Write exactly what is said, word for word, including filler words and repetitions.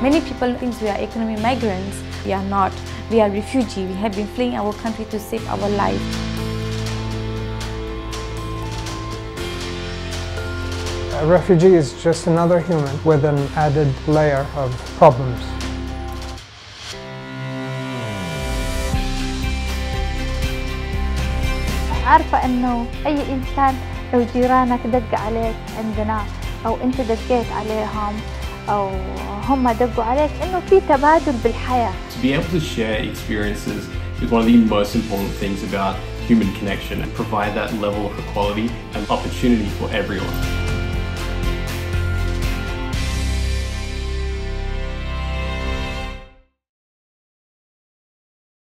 Many people think we are economic migrants. We are not. We are refugees. We have been fleeing our country to save our life. A refugee is just another human with an added layer of problems. عارفة إنه أي إنسان لو جيرانك دق عليك عندنا أو أنت دقيت عليهم أو هم دقوا عليك إنه في تبادل بالحياة. To be able to share experiences is one of the most important things about human connection and provide that level of equality and opportunity for everyone.